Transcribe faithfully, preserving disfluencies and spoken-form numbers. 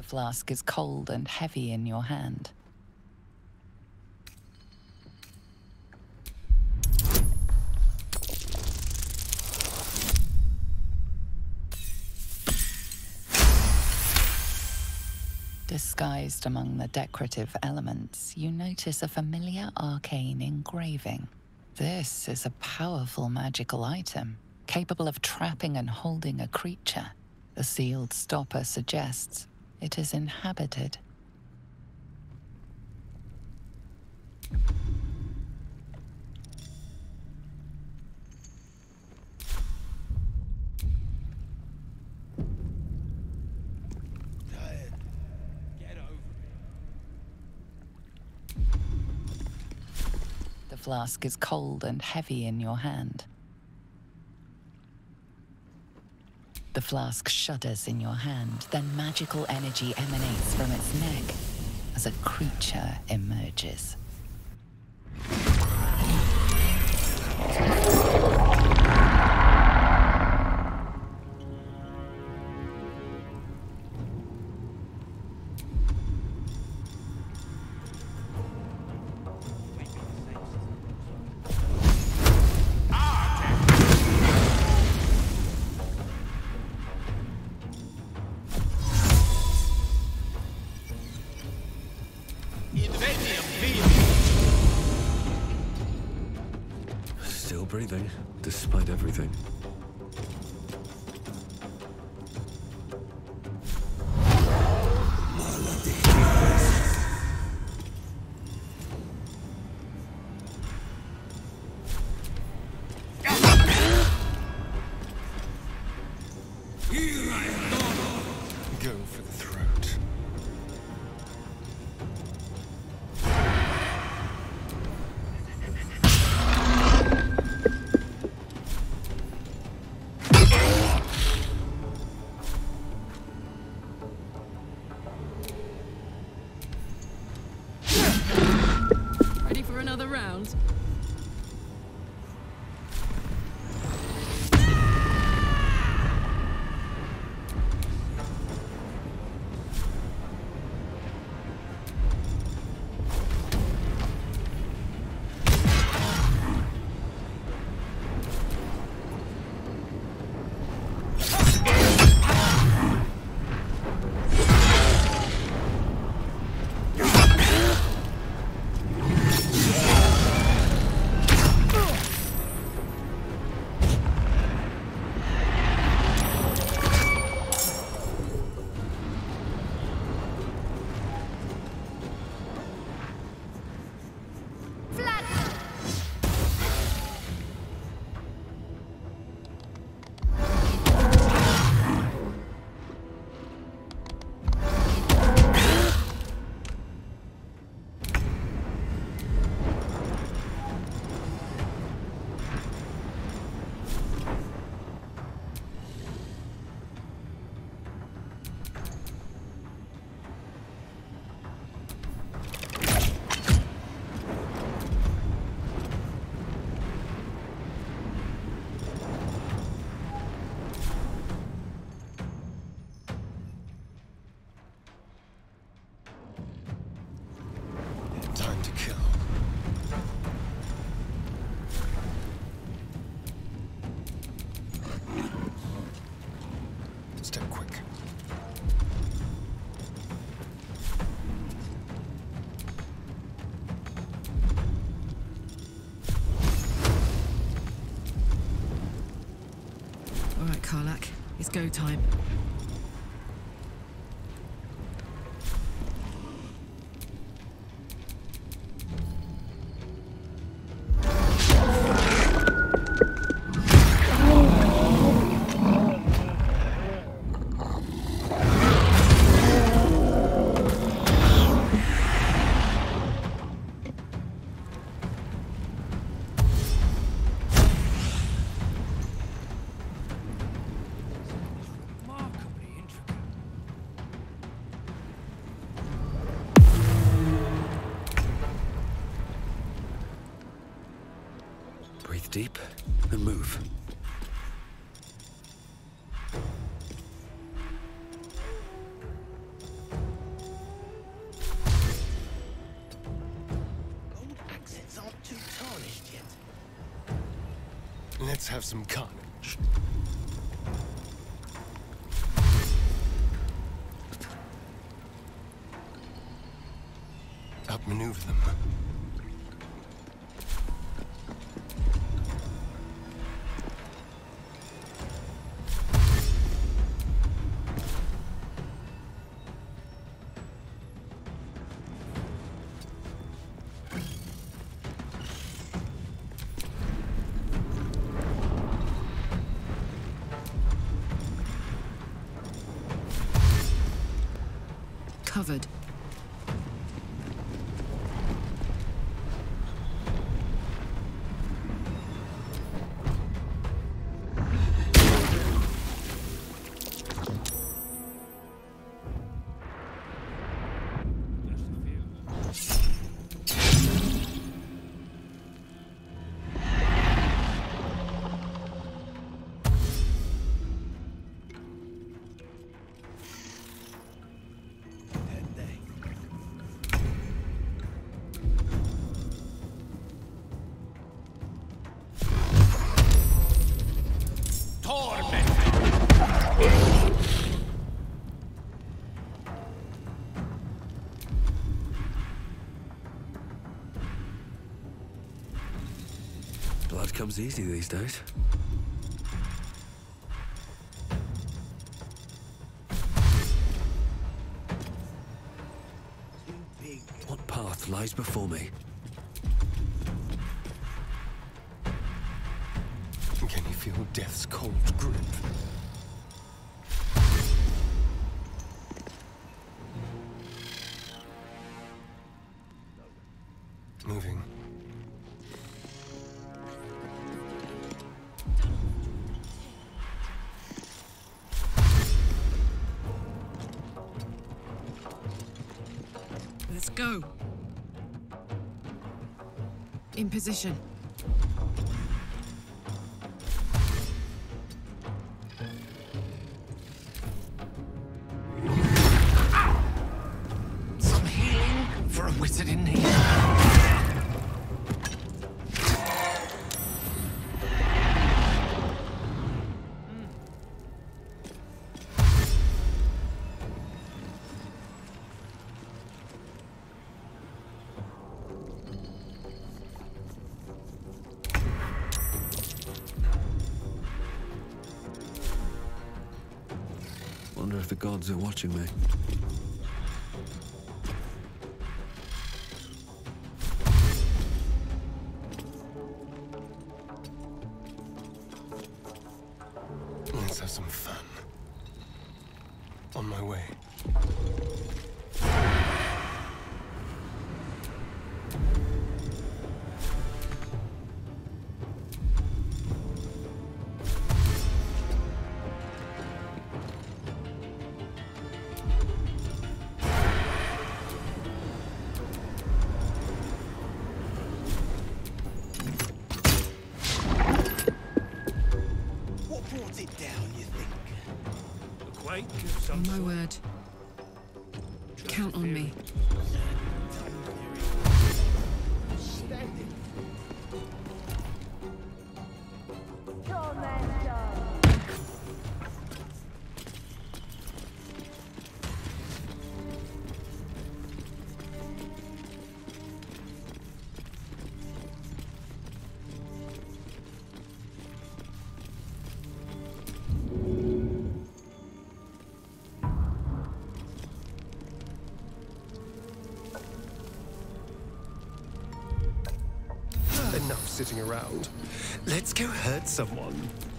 flask is cold and heavy in your hand. Disguised among the decorative elements, you notice a familiar arcane engraving. This is a powerful magical item, capable of trapping and holding a creature. The sealed stopper suggests it is inhabited. The flask is cold and heavy in your hand. The flask shudders in your hand, then magical energy emanates from its neck as a creature emerges. Still breathing, despite everything. Go for the throat. Ready for another round? Time to kill. Step quick. All right, Karlach, it's go time. Breathe deep and move. Let's have some carnage. Outmaneuver them. Covered. Blood comes easy these days. What path lies before me? Can you feel death's cold grip? Moving. Let's go. In position. Some healing for a wizard in need. Wonder if the gods are watching me. Let's have some fun. On my way. On my word. Count on me. Enough sitting around. Let's go hurt someone.